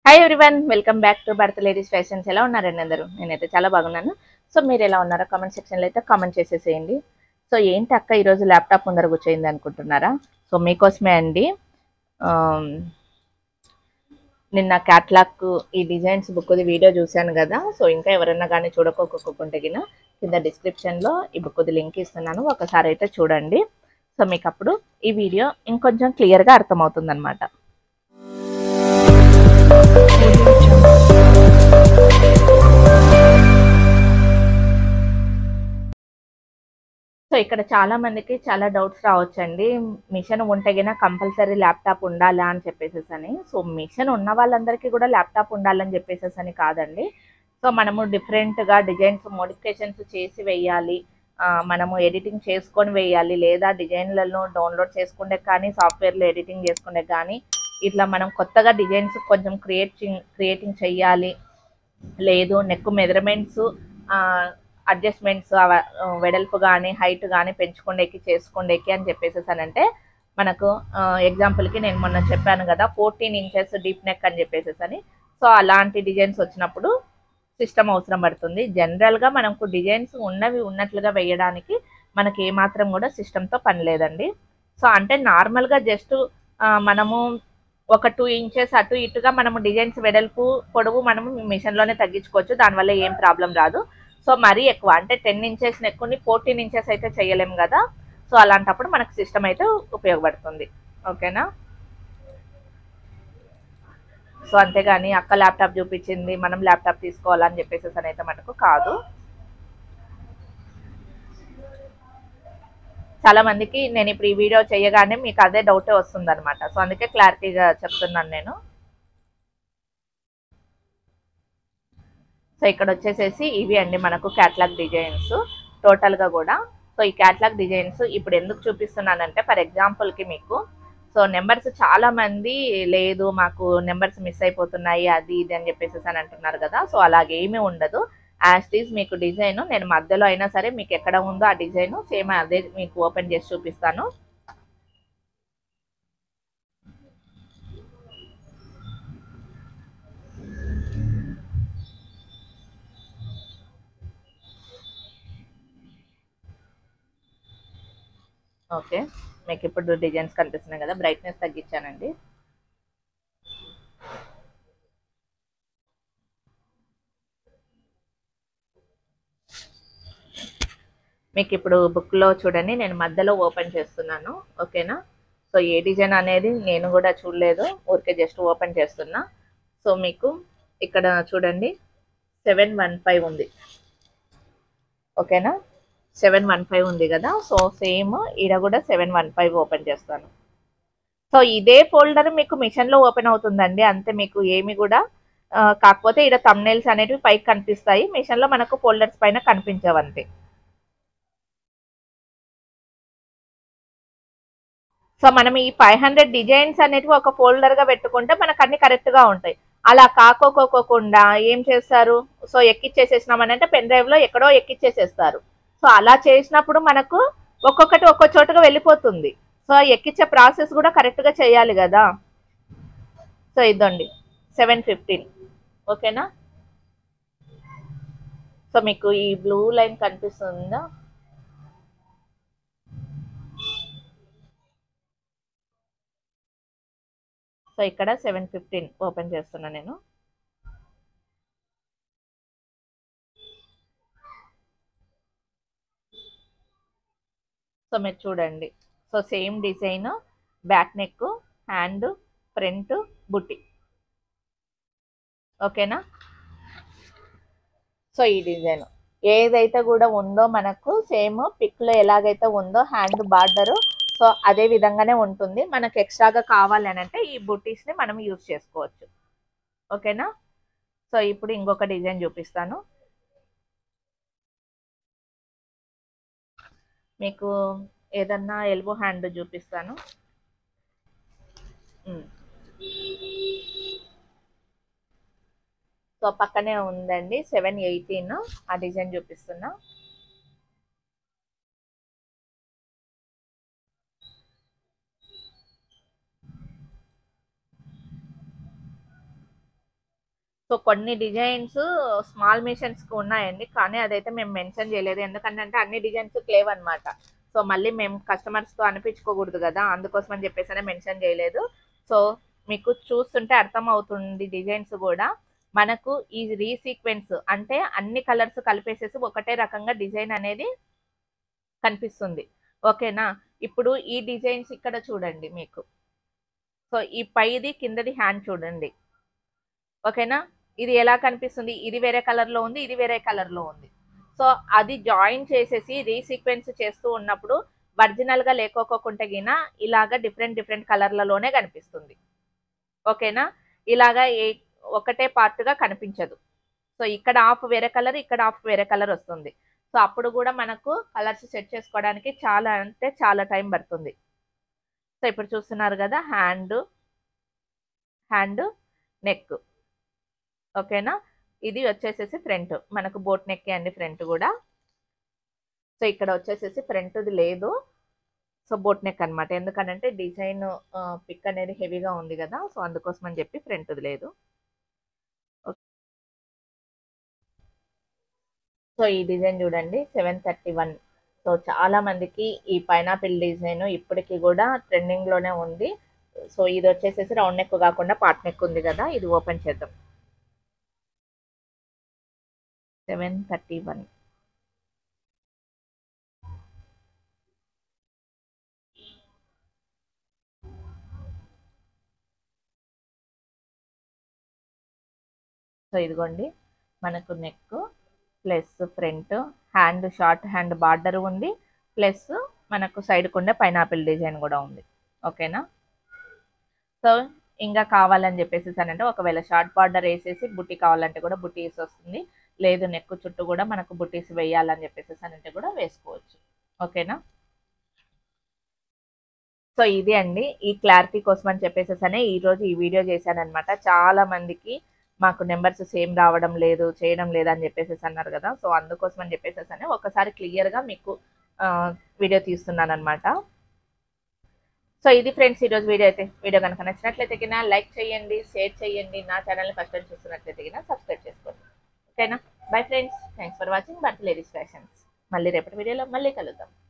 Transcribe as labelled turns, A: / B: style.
A: Hi everyone, welcome back to Bharat ladies fashions. ఎలా ఉన్నారండి అందరూ? నేనైతే చాలా బాగున్నాను. సో మీరు ఎలా ఉన్నారో కామెంట్ సెక్షన్లో అయితే కామెంట్ చేసేసేయండి. సో ఏంటి అక్క ఈరోజు ల్యాప్టాప్ ముందర కూర్చోయింది అనుకుంటున్నారా? సో మీకోసమే అండి. నిన్న క్యాట్లాగ్ ఈ డిజైన్స్ బుక్ది వీడియో చూశాను కదా. సో ఇంకా ఎవరైనా కానీ చూడకోకుంటే కింద డిస్క్రిప్షన్లో ఈ బుక్ది లింక్ ఇస్తున్నాను, ఒకసారి అయితే చూడండి. సో మీకు అప్పుడు ఈ వీడియో ఇంకొంచెం క్లియర్గా అర్థమవుతుంది అనమాట. సో ఇక్కడ చాలా మందికి చాలా డౌట్స్ రావచ్చండి. మిషన్ ఉంటే గిన కంపల్సరీ ల్యాప్టాప్ ఉండాలా అని చెప్పేసేసని. సో మిషన్ ఉన్న వాళ్ళందరికీ కూడా ల్యాప్టాప్ ఉండాలని చెప్పేసేసని కాదండి. సో మనము డిఫరెంట్గా డిజైన్స్ మోడిఫికేషన్స్ చేసి వేయాలి, మనము ఎడిటింగ్ చేసుకొని వేయాలి, లేదా డిజైన్లను డౌన్లోడ్ చేసుకుంటే కానీ సాఫ్ట్వేర్లో ఎడిటింగ్ చేసుకుంటే కానీ ఇట్లా మనం కొత్తగా డిజైన్స్ కొంచెం క్రియేటింగ్ చెయ్యాలి, లేదు నెక్ మెజర్మెంట్స్ అడ్జస్ట్మెంట్స్ వెడల్పు కానీ హైట్ కానీ పెంచుకుండేకి చేసుకోండేకి అని చెప్పేసేసానంటే మనకు ఎగ్జాంపుల్కి నేను మొన్న చెప్పాను కదా 14 ఇంచెస్ డీప్ నెక్ అని చెప్పేసేసని. సో అలాంటి డిజైన్స్ వచ్చినప్పుడు సిస్టమ్ అవసరం పడుతుంది. జనరల్గా మనకు డిజైన్స్ ఉన్నవి ఉన్నట్లుగా వేయడానికి మనకి ఏమాత్రం కూడా సిస్టమ్తో పని లేదండి. సో అంటే నార్మల్గా జస్ట్ మనము ఒక 2 ఇంచెస్ అటు ఇటుగా మనము డిజైన్స్ వెడల్పు పొడవు మనము మిషన్లోనే తగ్గించుకోవచ్చు, దానివల్ల ఏం ప్రాబ్లం రాదు. సో మరీ ఎక్కువ అంటే 10 ఇంచెస్ నెక్కుని 14 ఇంచెస్ అయితే చేయలేము కదా. సో అలాంటప్పుడు మనకు సిస్టమ్ అయితే ఉపయోగపడుతుంది. ఓకేనా? సో అంతేగాని అక్క ల్యాప్టాప్ చూపించింది మనం ల్యాప్టాప్ తీసుకోవాలని చెప్పేసి అయితే మనకు కాదు. చాలా మందికి నేను ఇప్పుడు ఈ వీడియో చేయగానే మీకు అదే డౌటే వస్తుంది అనమాట. సో అందుకే క్లారిటీగా చెప్తున్నాను నేను. సో ఇక్కడ వచ్చేసేసి ఇవి అండి మనకు క్యాటలాగ్ డిజైన్స్ టోటల్గా కూడా. సో ఈ క్యాటలాగ్ డిజైన్స్ ఇప్పుడు ఎందుకు చూపిస్తున్నానంటే ఫర్ ఎగ్జాంపుల్కి మీకు సో నెంబర్స్ చాలా మంది లేదు మాకు నెంబర్స్ మిస్ అయిపోతున్నాయి అది ఇది అని చెప్పేసి అని అంటున్నారు కదా. సో అలాగేమీ ఉండదు. యాజ్ ఈజ్ మీకు డిజైన్ నేను మధ్యలో అయినా సరే మీకు ఎక్కడ ఉందో ఆ డిజైన్ సేమ్ అదే మీకు ఓపెన్ చేసి చూపిస్తాను. ఓకే, మీకు ఇప్పుడు డిజైన్స్ కనిపిస్తున్నాయి కదా, బ్రైట్నెస్ తగ్గించానండి. మీకు ఇప్పుడు బుక్లో చూడండి నేను మధ్యలో ఓపెన్ చేస్తున్నాను. ఓకేనా? సో ఏ డిజైన్ అనేది నేను కూడా చూడలేదు, ఊరికే జస్ట్ ఓపెన్ చేస్తున్నా. సో మీకు ఇక్కడ చూడండి 715 ఉంది. ఓకేనా? 715 ఉంది కదా. సో సేమ్ ఈడ కూడా 715 ఓపెన్ చేస్తాను. సో ఇదే ఫోల్డర్ మీకు మిషన్లో ఓపెన్ అవుతుందండి అంతే, మీకు ఏమి కూడా కాకపోతే ఇక్కడ థంబ్నెయిల్స్ అనేవి పైకి కనిపిస్తాయి, మిషన్లో మనకు ఫోల్డర్స్ పైన కనిపించవంతే. సో మనం ఈ 500 డిజైన్స్ అనేటివి ఒక ఫోల్డర్గా పెట్టుకుంటే మనకు అన్ని కరెక్ట్గా ఉంటాయి. అలా కాకోకోకుండా ఏం చేస్తారు, సో ఎక్కిచ్చేసేసినామని అంటే పెన్ డ్రైవ్లో ఎక్కడో ఎక్కిచ్చేసేస్తారు. సో అలా చేసినప్పుడు మనకు ఒక్కొక్కటి ఒక్కో చోటుగా వెళ్ళిపోతుంది. సో ఎక్కిచ్చే ప్రాసెస్ కూడా కరెక్ట్గా చేయాలి కదా. సో ఇదండి 715. ఓకేనా? సో మీకు ఈ బ్లూ లైన్ కనిపిస్తుందా? సో ఇక్కడ 715 ఓపెన్ చేస్తున్నా నేను. సో మీరు చూడండి, so same design back neck, hand, front, బుట్టి. ఓకేనా? సో ఈ డిజైన్ ఏదైతే కూడా ఉందో మనకు సేమ్ పిక్లో ఎలాగైతే ఉందో హ్యాండ్ బార్డరు, సో అదే విధంగానే ఉంటుంది. మనకు ఎక్స్ట్రాగా కావాలి అని అంటే ఈ బుట్టీస్ని మనం యూజ్ చేసుకోవచ్చు. ఓకేనా? సో ఇప్పుడు ఇంకొక డిజైన్ చూపిస్తాను మీకు. ఏదన్నా ఎల్బో హ్యాండ్ చూపిస్తాను. సో పక్కనే ఉందండి 718, ఆ డిజైన్ చూపిస్తున్నా. సో కొన్ని డిజైన్స్ స్మాల్ మిషన్స్కి ఉన్నాయండి, కానీ అదైతే మేము మెన్షన్ చేయలేదు. ఎందుకంటే అన్ని డిజైన్స్ లేవన్నమాట. సో మళ్ళీ మేము కస్టమర్స్తో అనిపించుకోకూడదు కదా, అందుకోసం అని చెప్పేసి మెన్షన్ చేయలేదు. సో మీకు చూస్తుంటే అర్థమవుతుంది డిజైన్స్ కూడా. మనకు ఈ రీసీక్వెన్స్ అంటే అన్ని కలర్స్ కలిపేసేసి ఒకటే రకంగా డిజైన్ అనేది కనిపిస్తుంది. ఓకేనా. ఇప్పుడు ఈ డిజైన్స్ ఇక్కడ చూడండి మీకు. సో ఈ పైది కిందది హ్యాండ్ చూడండి. ఓకేనా. ఇది ఎలా కనిపిస్తుంది, ఇది వేరే కలర్లో ఉంది, ఇది వేరే కలర్లో ఉంది. సో అది జాయిన్ చేసేసి రీసీక్వెన్స్ చేస్తూ ఉన్నప్పుడు ఒరిజినల్గా లేకోకుండా గిన ఇలాగా డిఫరెంట్ డిఫరెంట్ కలర్లలోనే కనిపిస్తుంది. ఓకేనా. ఇలాగా ఒకటే పార్ట్గా కనిపించదు. సో ఇక్కడ ఆఫ్ వేరే కలర్, ఇక్కడ ఆఫ్ వేరే కలర్ వస్తుంది. సో అప్పుడు కూడా మనకు కలర్స్ సెట్ చేసుకోవడానికి చాలా అంటే చాలా టైం పడుతుంది. సో ఇప్పుడు చూస్తున్నారు కదా, హ్యాండ్ నెక్. ఓకేనా. ఇది వచ్చేసేసి ఫ్రంట్, మనకు బోట్ నెక్ అండి ఫ్రంట్ కూడా. సో ఇక్కడ వచ్చేసేసి ఫ్రంట్ది లేదు, సో బోట్ నెక్ అనమాట. ఎందుకనంటే డిజైన్ పిక్ అనేది హెవీగా ఉంది కదా, సో అందుకోసం అని చెప్పి ఫ్రంట్ది లేదు. సో ఈ డిజైన్ చూడండి 731. సో చాలా మందికి ఈ పైనాపిల్ డిజైన్ ఇప్పటికీ కూడా ట్రెండింగ్ లోనే ఉంది. సో ఇది వచ్చేసేసి రౌండ్ నెక్ కాకుండా పార్ట్ నెక్ ఉంది కదా, ఇది ఓపెన్ చేద్దాం. 731. సో ఇదిగోండి మనకు neck plus front hand, short hand border ఉంది, ప్లస్ మనకు సైడ్ కుండే పైనాపిల్ డిజైన్ కూడా ఉంది. ఓకేనా. సో ఇంకా కావాలని చెప్పేసి అంటే ఒకవేళ షార్ట్ బార్డర్ వేసేసి బుట్టి కావాలంటే కూడా బుట్టీస్ వస్తుంది, లేదు నెక్ చుట్టూ కూడా మనకు బుట్టీస్ వేయాలని చెప్పేసి అంటే కూడా వేసుకోవచ్చు. ఓకేనా. సో ఇది అండి, ఈ క్లారిటీ కోసం అని చెప్పేసి ఈరోజు ఈ వీడియో చేశాను అనమాట. చాలా మందికి మాకు నెంబర్స్ సేమ్ రావడం లేదు, చేయడం లేదు అని చెప్పేసి అన్నారు కదా, సో అందుకోసం అని చెప్పేసి ఒకసారి క్లియర్గా మీకు వీడియో తీస్తున్నాను అనమాట. సో ఇది ఫ్రెండ్స్ ఈరోజు వీడియో అయితే. వీడియో కనుక నచ్చినట్లయితే కింద లైక్ చేయండి, షేర్ చేయండి, నా ఛానల్ని ఫస్ట్ టైం చూస్తున్నట్లయితే కింద సబ్స్క్రైబ్ చేసుకోండి. ఓకేనా. Bye friends, thanks for watching Bharat ladies fashions. మళ్ళీ రేపటి వీడియోలో మళ్ళీ కలుద్దాం.